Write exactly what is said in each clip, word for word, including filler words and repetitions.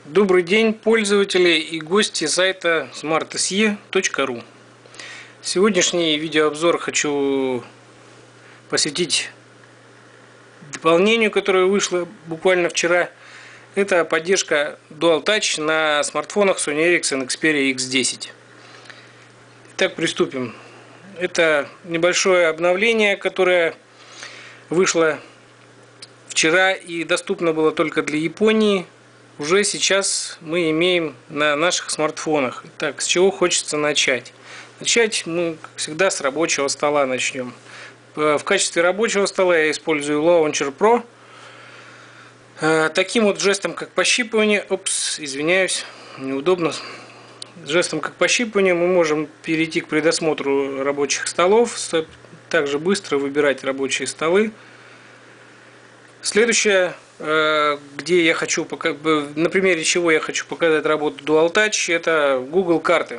Добрый день, пользователи и гости сайта смарт эс и точка ру. Сегодняшний видеообзор хочу посвятить дополнению, которое вышло буквально вчера. Это поддержка Dual Touch на смартфонах Sony Ericsson Xperia икс десять. Итак, приступим. Это небольшое обновление, которое вышло вчера и доступно было только для Японии. Уже сейчас мы имеем на наших смартфонах. Так, с чего хочется начать? Начать мы, как всегда, с рабочего стола начнем. В качестве рабочего стола я использую Launcher Pro. Таким вот жестом, как пощипывание, опс, извиняюсь, неудобно. Жестом, как пощипывание, мы можем перейти к предосмотру рабочих столов, также быстро выбирать рабочие столы. Следующее, где я хочу, на примере чего я хочу показать работу Dual Touch, это Google карты.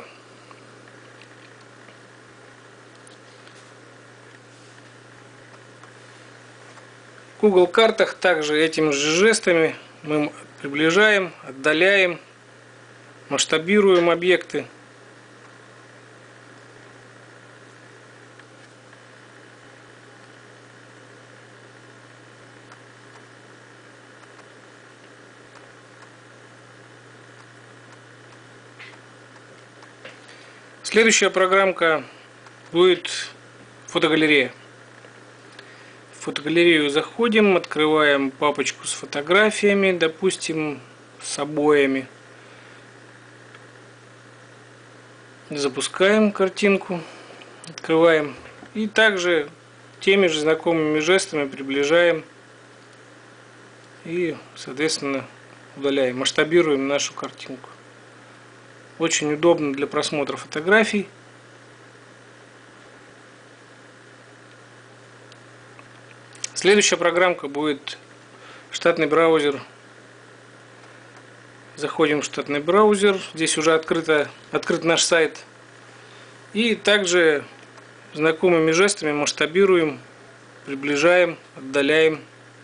В Google картах также этими же жестами мы приближаем, отдаляем, масштабируем объекты. Следующая программка будет фотогалерея. В фотогалерею заходим, открываем папочку с фотографиями, допустим, с обоями. Запускаем картинку, открываем и также теми же знакомыми жестами приближаем и, соответственно, удаляем, масштабируем нашу картинку. Очень удобно для просмотра фотографий. Следующая программка будет штатный браузер. Заходим в штатный браузер. Здесь уже открыто, открыт наш сайт. И также знакомыми жестами масштабируем, приближаем, отдаляем.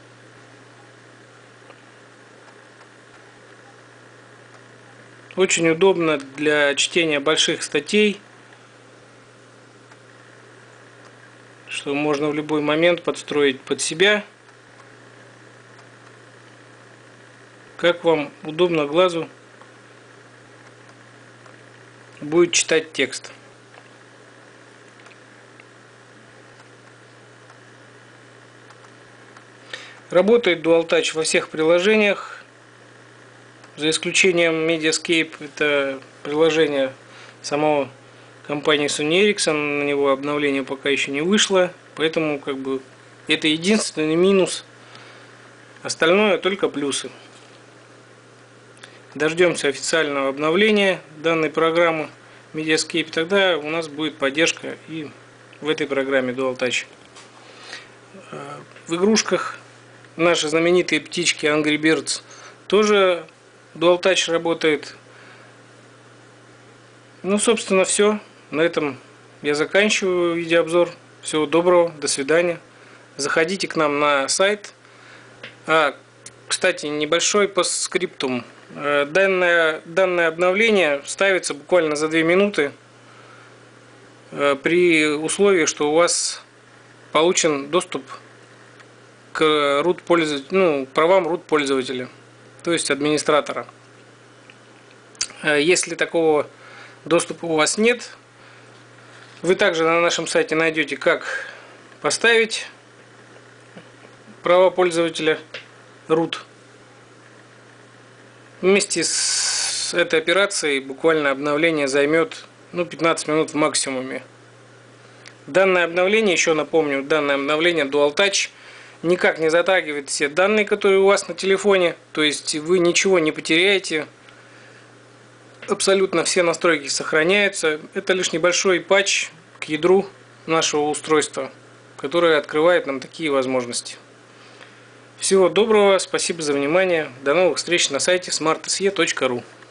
Очень удобно для чтения больших статей, что можно в любой момент подстроить под себя, как вам удобно глазу будет читать текст. Работает Dual Touch во всех приложениях. За исключением Mediascape, это приложение самого компании Sony Ericsson, на него обновление пока еще не вышло, поэтому как бы это единственный минус, остальное только плюсы. Дождемся официального обновления данной программы Mediascape, тогда у нас будет поддержка и в этой программе Dual Touch. В игрушках наши знаменитые птички Angry Birds тоже Dual Touch работает. Ну, собственно, все. На этом я заканчиваю видеообзор. Всего доброго, до свидания. Заходите к нам на сайт. А, кстати, небольшой постскриптум. Данное, данное обновление ставится буквально за две минуты при условии, что у вас получен доступ к root пользователю, ну, правам root пользователя, то есть администратора. Если такого доступа у вас нет, вы также на нашем сайте найдете, как поставить права пользователя root. Вместе с этой операцией буквально обновление займет ну, пятнадцать минут в максимуме. Данное обновление, еще напомню, данное обновление Dual Touch никак не затрагивает все данные, которые у вас на телефоне, то есть вы ничего не потеряете, абсолютно все настройки сохраняются. Это лишь небольшой патч к ядру нашего устройства, которое открывает нам такие возможности. Всего доброго, спасибо за внимание, до новых встреч на сайте смарт эс и точка ру.